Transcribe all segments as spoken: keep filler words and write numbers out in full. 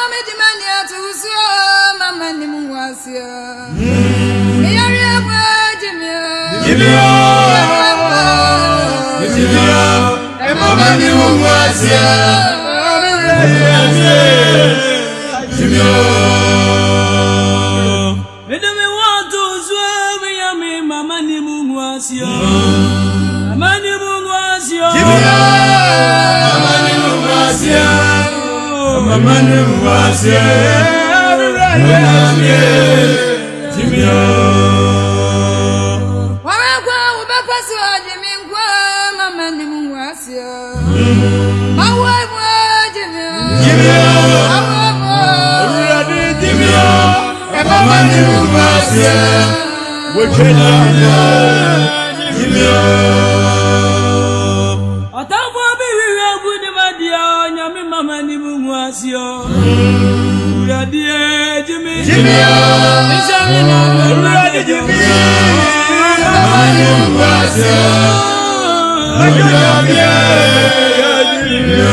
me demania to so mama ni muwasia. Me yare abwa jimia. Jimia. Jimia. E mama ni muwasia. Jimia. Me do me want to so me yami mama ni muwasia. Mama ni muwasia. Jimia. Mama ni muwasia. Mama ni muwasia. Jimia. Warakwa ubepaso Jimmy kwa mama ni muwasia. Mawa mwa Jimia. Jimia. Uradi Jimia. Mama ni muwasia. Wechena Jimia. Atafo biwi agudi madia nyami mama ni muwasia. Uradi Jimmy. Jimia. Uradi Jimmy. Mama ni muwasia. Uradi Jimia.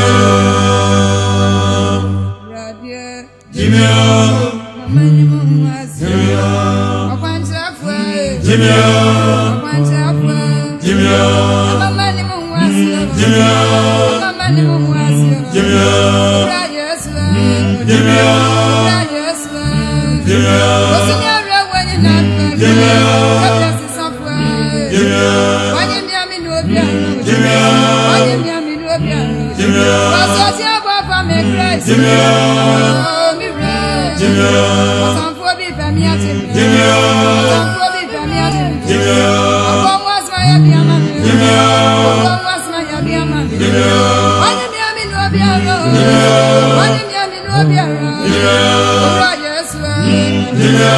Jimia. Mama ni muwasia. Akwanchafwe. Jimia. Akwanchafwe. Jimia. Mama ni muwasia. Jimia. Mama ni muwasia. Jimia. Jimia. Jimia. Osinyara wani nakwa. Jimia. Kapesi safwa. Jimia. Wani miami nuobia. Jimia. Wani miami nuobia. Jimia. Wasoti abwa pa me Christ. Jimia. Oh mi Christ. Jimia. Wasamfo bi fami ati. Jimia. Wasamfo bi fami ati. Jimia. Akwa wasma ya bi amami. Jimia. Akwa wasma ya bi amami. Jimia. Wani miami nuobia. Jimia. Wani miami nuobia. Jimia. Jimia.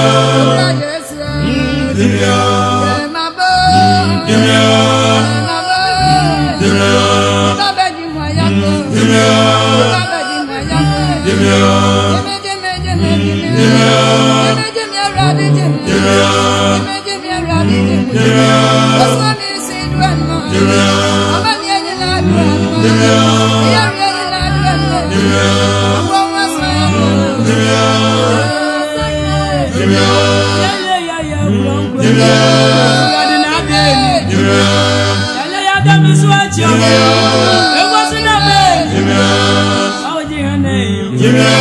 Jimia. Mabo. Jimia. Mabo. Jimia. Baba di moyako. Jimia. Baba di moyako. Jimia. Jimia. Jimia. Jimia. Jimia. Rabi Jimia. Jimia. Jimia. Rabi Jimia. Osmani sidwano. Jimia. Amani ani na duano. Jimia. Yari ani na duano. Jimia. Akwa wasma ya Jimia. Jimia. Jimia. Jimia. Yale ya dami swati. Jimia. Ewa sinabe. Jimia. Aoji hane. Jimia.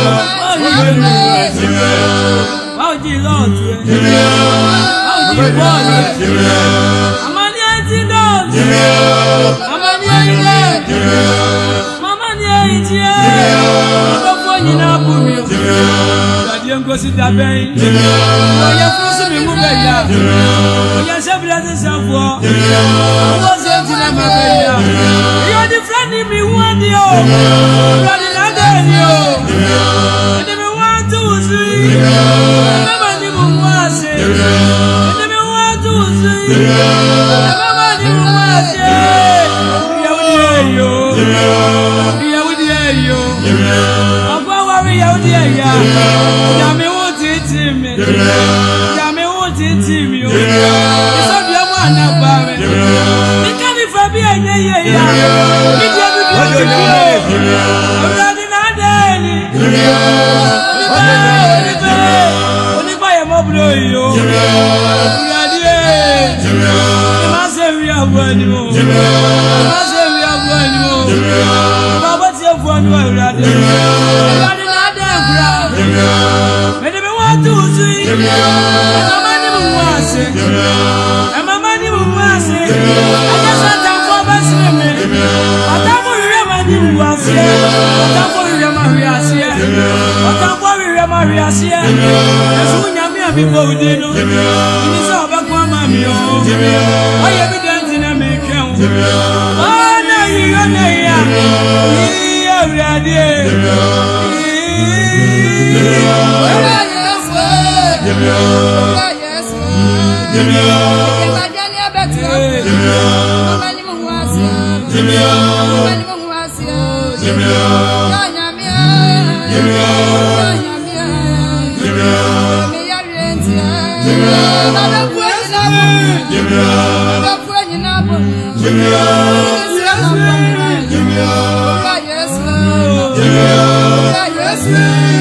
Jimia. Aoji lotu. Jimia. Aoji bwana. Jimia. Amani eti lotu. Jimia. Amani eti. Jimia. Mamani eti. Jimia. Bafo nyina bumi. Jimia. Yengo si daben. Oya fusu mi mu beya. Oya sebra de safo. Owo se ti na ma beya. Yo di friend mi won di o. Friend na de ni o. Ede me want to see. Mama ni mu wase. Ede me want to see. Mama ni mu wase. Ya wudi eyo. Ya wudi eyo. Agba wa wi ya wudi eya. Yami wuti timi. Yami wuti timi. Iso bi amu anagbawe. Nikani fabi enye ye ya. Bidi ebi bi oji bi o. Oradi na deni. Onipa Onipa ye mobro yo. Oradi e. Ima se wi abu ani mo. Ima se wi abu ani mo. Baba ti efu anu oradi. Oradi na deni. Mede me want to see. Mama ni muwase. Mama ni muwase. Aja santa for basime. Atamu ire ma ni muwase. Atamu ire ma riase. Atamu ire ma riase. Esu nyame abi bo udino. Ni so ba kwa mami o. Aye bi denti na me twen. Ah na yi na ya. Yi awrade. Jimia. Jimia. Jimia. Mama ni muwasia. Jimia. Mama ni muwasia. Jimia. Nyamia. Jimia. Nyamia. Jimia. Me ya rentia. Jimia. Baba kwani na bo. Jimia. Baba kwani na bo. Jimia. Jimia. Jimia. Jimia. Jimia.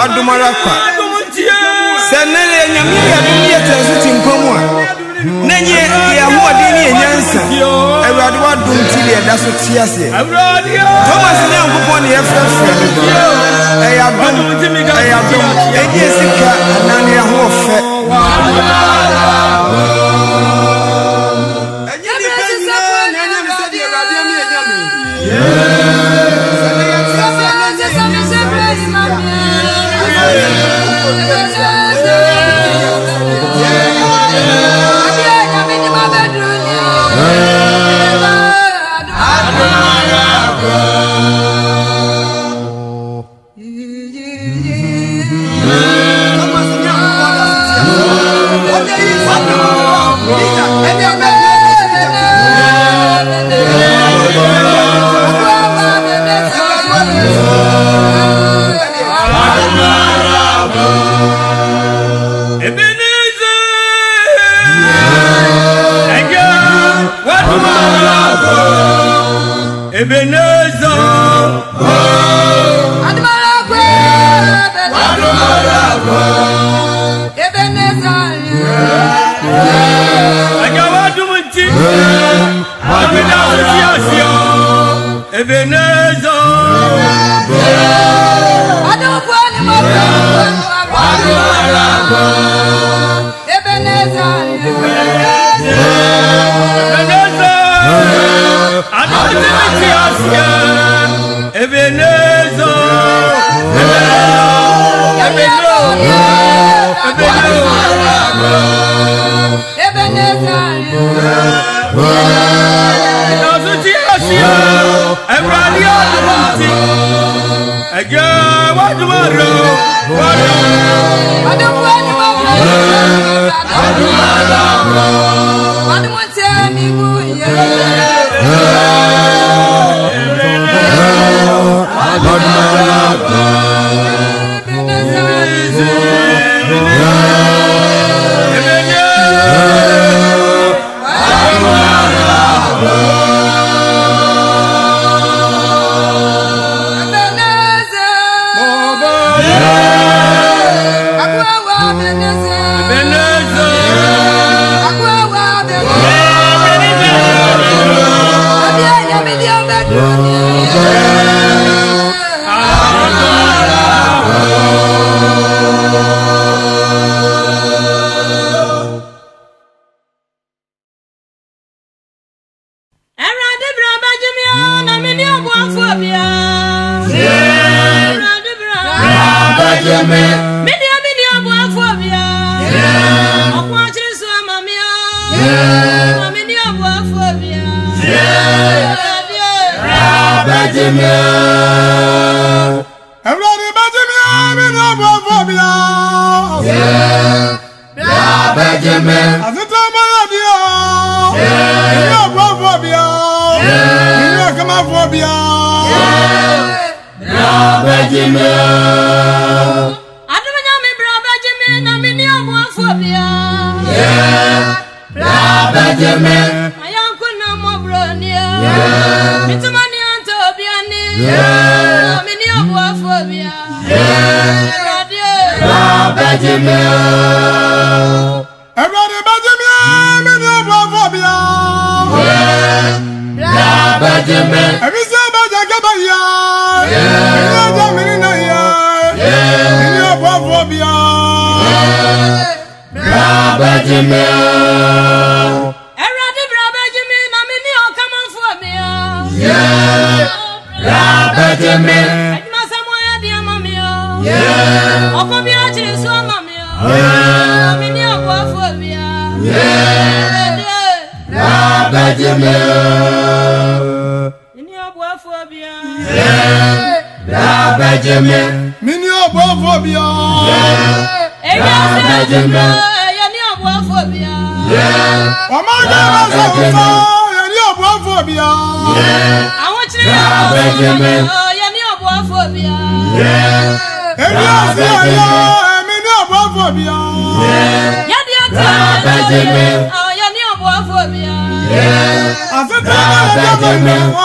wadumarakwa senele nyamia dunia tensuti nkomo nenye ya huwa dini enyansa ewrade wadum tili eda so tiase Thomas ne nkopon ne efrefre eya dum eya dum eje sika anane ya ho fe enye ni penna na nya me sedi ewrade am ye nyame Ebenezer Admaragwe Admaragwe Ebenezer Agawadumuti Abinasiasio Ebenezer Adofani Mabra Admaragwe Ebenezer Ebenezer Ebenezer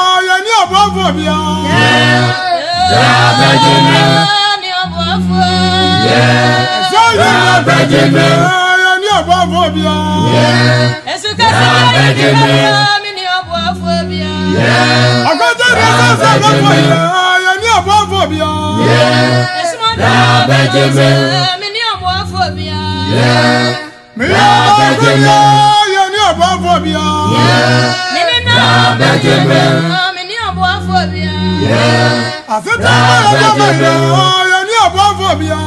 Yeah. Bajeme, ni obafobia. Esu kasi bajeme, mi ni obafobia. Akote ni sasa bafobia, ni obafobia. Esu manda bajeme, mi ni obafobia. Mi obafobia, ni obafobia. Mi na bajeme, mi ni obafobia. Aseta bajeme, ni obafobia.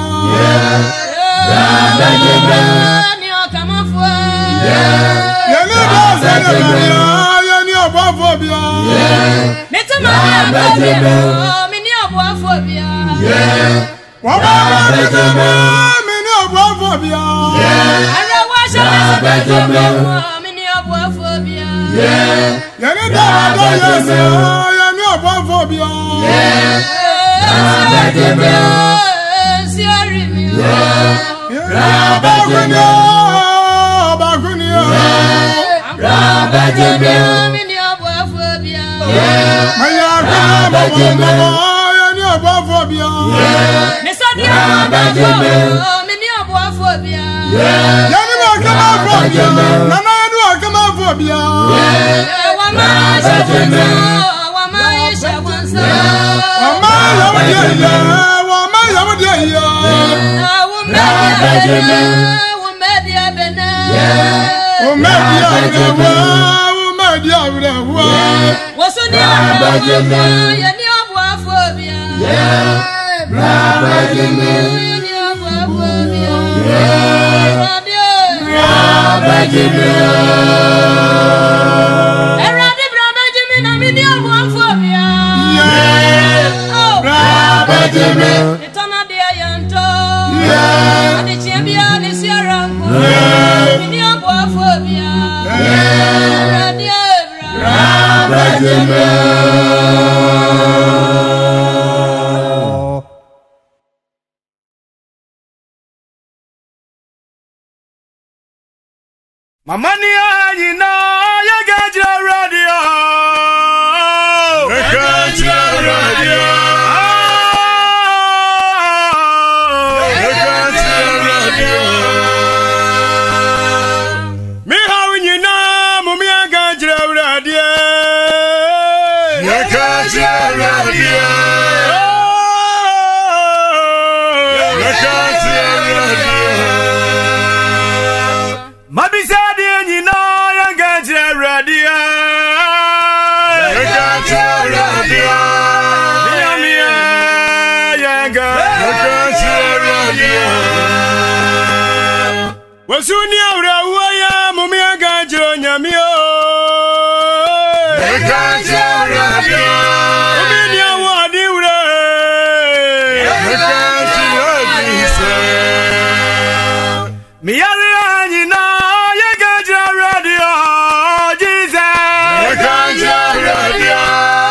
Bajeme, ni okamafo. Yeni bajeme, ni obafobia. Metama bajeme, mi ni obafobia. Wama bajeme, mi ni obafobia. Ara washa bajeme, mi ni obafobia. Yeni bajeme, ni obafobia. Bajeme, si arimi. Bagunia, bagunia. Bajeme, mi ni obafobia. Maya bajeme, ni obafobia. Mesadia bajeme, mi ni obafobia. Yani wakama fobia, nana yani wakama fobia. Wama bajeme, wama isha wansa. Wama yamudia, wama yamudia. Bajeme, umedia bena. Umedia bena, umedia bena. Wasuni bajeme, yani obafobia. Bajeme, Yani obafobia. bajeme. Eradi bajeme na mi ni obafobia. Bajeme. Itana dia yanto. Yeah. Adi chiambia ni siarango. Yeah. Ni obafobia. Eradi ebra. Bajeme. Mama ni anyina ya gajira radio. Gajira radio. Mabisadi nyina ya gajira radio. Gajira radio. Mia mia ya Gajira radio. Wasuni awra waya mumia gajira nyamio. Gajira radio. Umini awadi ure. Gajira radio. Miyari anyina ya gajira radio. Jesus. Gajira radio.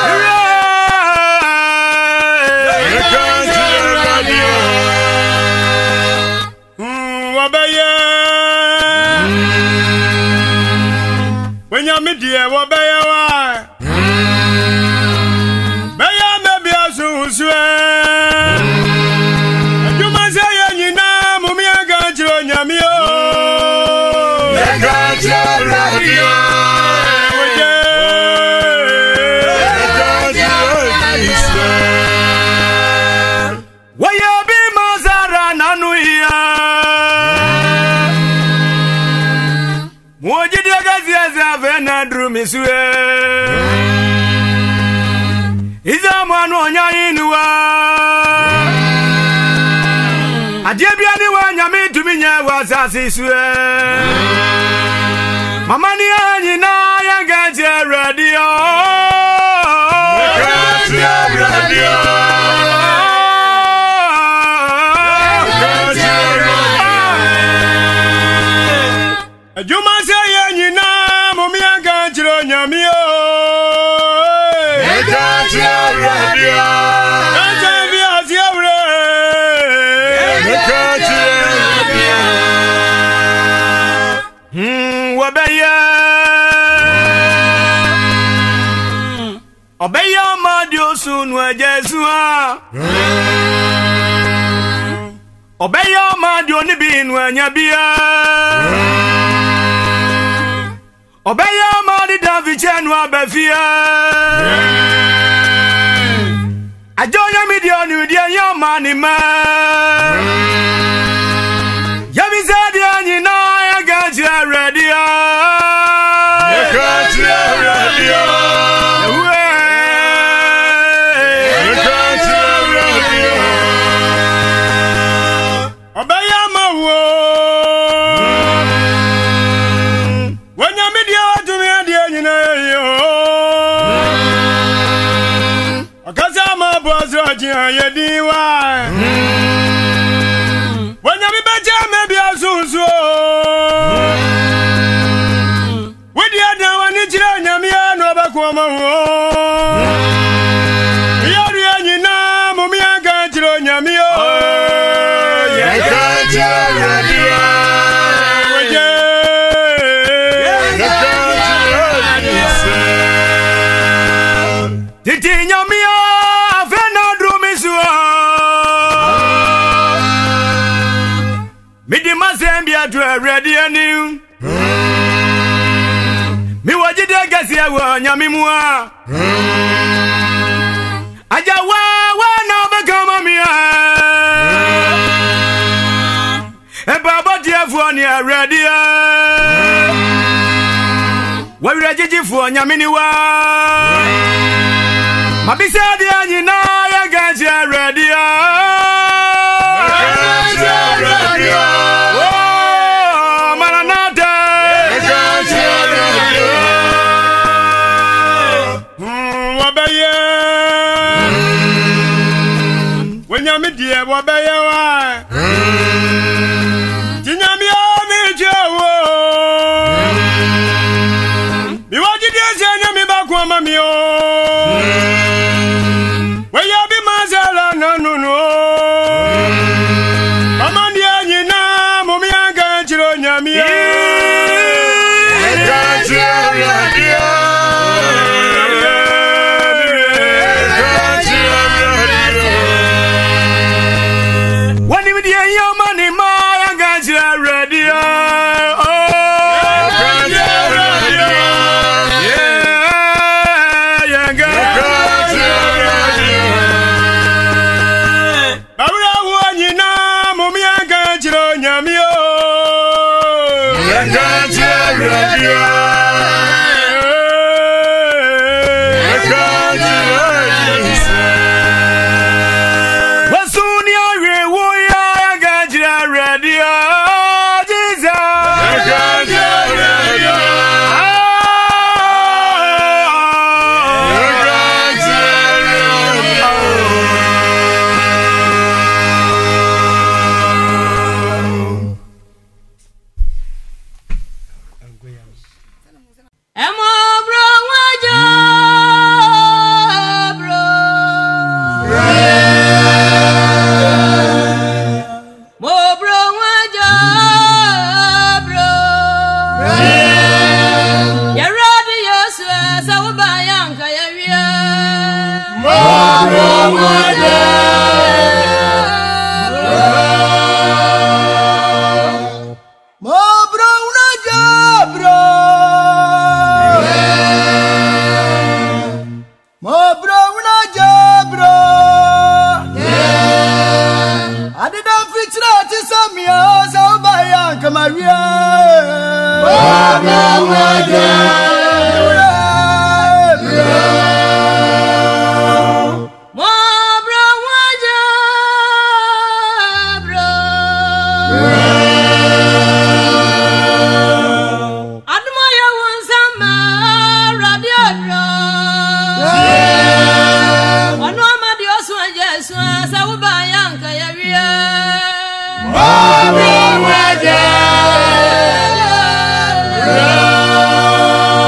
Gajira radio. Mm, wabaya. When you meet here, wabaya wa. Baya maybe as you swear. You must say you know, mummy, I got you on your meal. Gajira radio. Why you be Mazara Nanuia? Moji de Gazia Vena drew me swear. Is a man on your inua? A debiani one yami to me was as he swear. Mamma Niana, I got your radio. Gajira radio. You must say, you know, Mummy, I got you on your meal. Gajira radio. Hmm, Wabaya Obaya Madio soon, where Jesua Obeyo ma di oni bi nu anya bia Obeyo ma di David enu abafia Ajonya mi di oni di anya ma ni ma Yami zadi anyi na ya gaji ready ya gaji ready ya Yediwa Wanyami beja mebi azuzu Wedi ada wani jira nyami anu abakwa mawo Yari anyina mumi aga jiro nyami o Yaka jiro nyamiya Wede Yaka jiro nyamiya Titi nyamiya Midi mazembia to ready anew Mi wajide gasi awo nyami mua Aja wa wa na bekama mi E baba dia fu ni ready Wa wi rajiji fu nyami ni wa Mabisa dia nyina ya gasi ready Oh, Maranatha! Wabaye, when you meet dear Wabaye, Tinamia, Joe. You want to do me back, Mamio? Where you be, Mazala? No, no, no. Yeah.